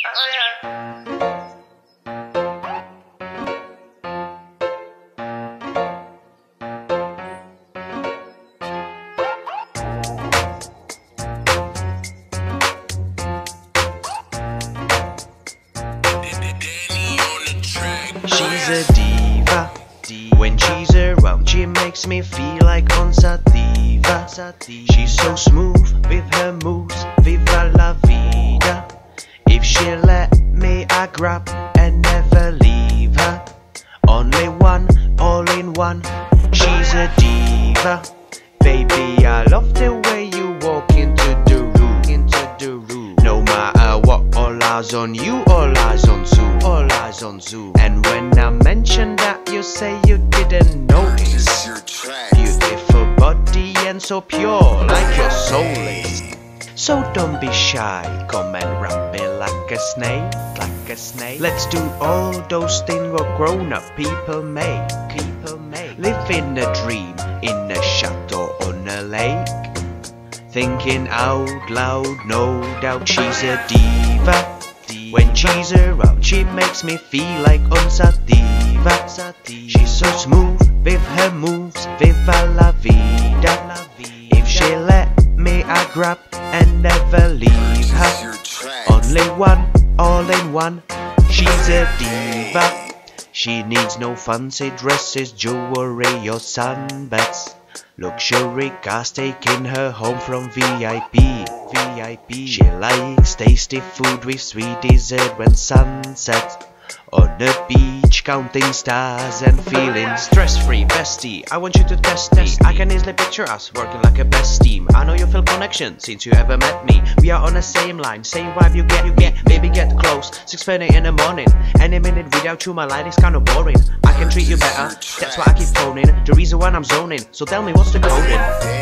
She's a diva. When she's around, she makes me feel like on sativa. She's so smooth with her moves, viva la vida. If she let me, I grab and never leave her. Only one, all in one. She's a diva. Baby, I love the way you walk into the room. No matter what, all eyes on you, all eyes on Zoom. And when I mention that, you say you didn't notice. Beautiful body and so pure, like your soul is. So don't be shy, come and rub me like a snake. Let's do all those things what grown-up people make. Live in a dream, in a chateau on a lake. Thinking out loud, no doubt she's a diva. When she's around, she makes me feel like on sativa. She's so smooth with her moves, viva la vida. If she let me, I grab and never leave her. Only one, all in one. She's a diva. She needs no fancy dresses, jewelry or sunbeds. Luxury cars taking her home from VIP. She likes tasty food with sweet dessert when sun sets. On the beach, counting stars and feeling stress-free. Bestie, I want you to test me. I can easily picture us working like a best team. I know you feel connection since you ever met me. We are on the same line, same vibe you get. Baby, get close, 6:30 in the morning. Any minute without you, my life is kinda boring. I can treat you better, that's why I keep phoning. The reason why I'm zoning, so tell me what's the coding.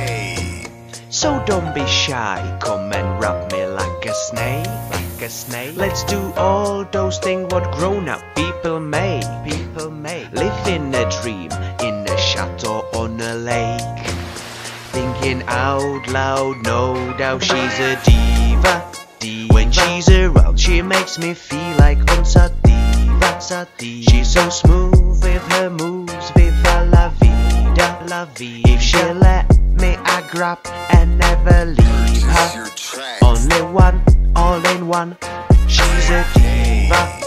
So don't be shy, come and rub me like a snake. Let's do all those things what grown-up people make. Live in a dream, in a chateau on a lake. Thinking out loud, no doubt she's a diva. When she's around, she makes me feel like on sativa. She's so smooth with her moves, viva la vida. If she let me, I grab and never leave her. Only one, all in one. She's a diva.